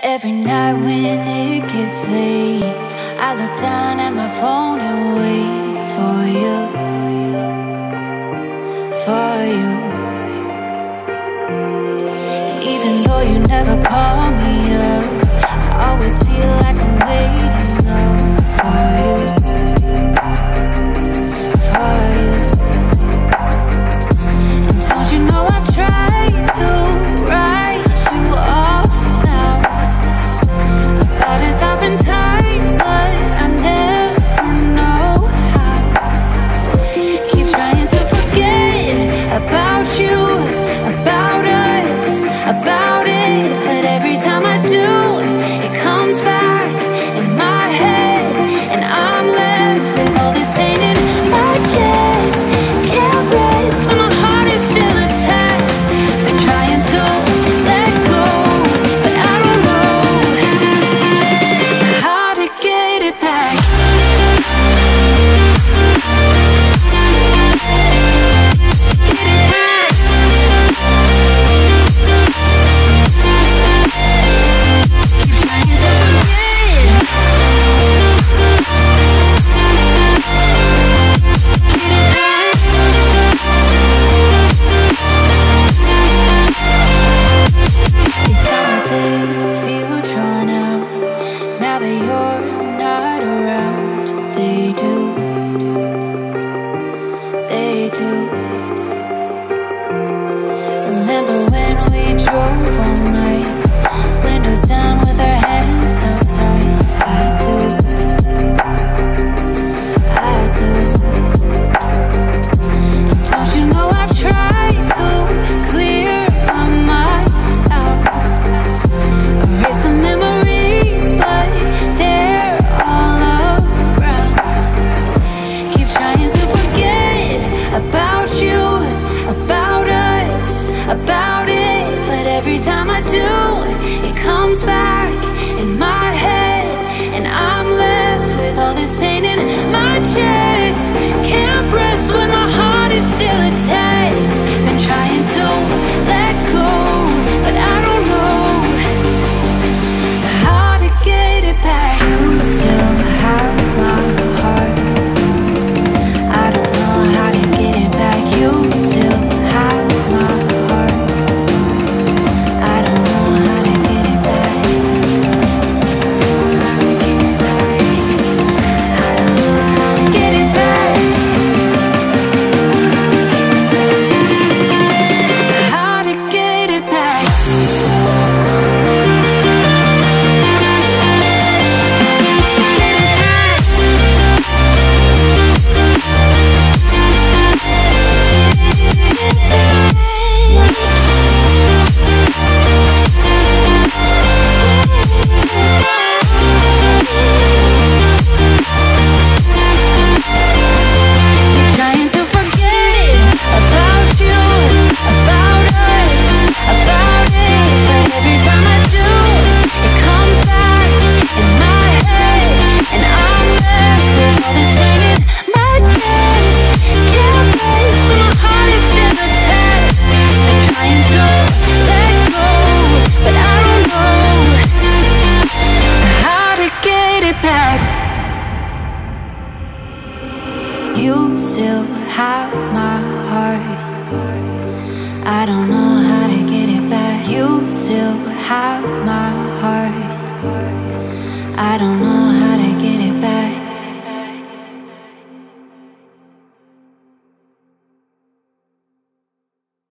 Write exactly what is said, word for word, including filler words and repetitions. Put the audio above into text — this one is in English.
Every night when it gets late, I look down at my phone and wait for you, for you. And even though you never call me up, I always feel like I'm waiting up for you, for you. And don't you know I try to write you off now about a thousand times, but I never know how. Keep trying to forget about you, about us, about it, but every time I do, it comes back in my head, and I'm left with all this pain in my chest. Can't rest when my heart is still attached. Been trying to let go, but I don't know how to get it back. Get it back. Keep trying to forget. Get it back. These summer days feel drawn out now that you're not around. They do, they do. Remember when we drove all night, windows down with our hands outside? I do, I do. And don't you know I tried to clear my mind out, erase the memories, but they're all around. Keep trying to forget about you, about us, about it, but every time I do, it comes back in my head, and I'm left with all this pain in my chest. Can't rest when my heart is still attached. Been trying to let go, but I don't know how to get it back. You still have my heart. I don't know how to get it back. You still have my heart. I don't know how to get it back. Get it back. How to get it back. Get it back. Keep trying to forget about you, about us, about it, but every time I do, it comes back in my head, and I'm left with all this pain in my chest. Can't rest when my heart is still attached. Been trying to let go, but I don't know how to get it back. You still have my heart. I don't know how to get it back. You still have my heart. I don't know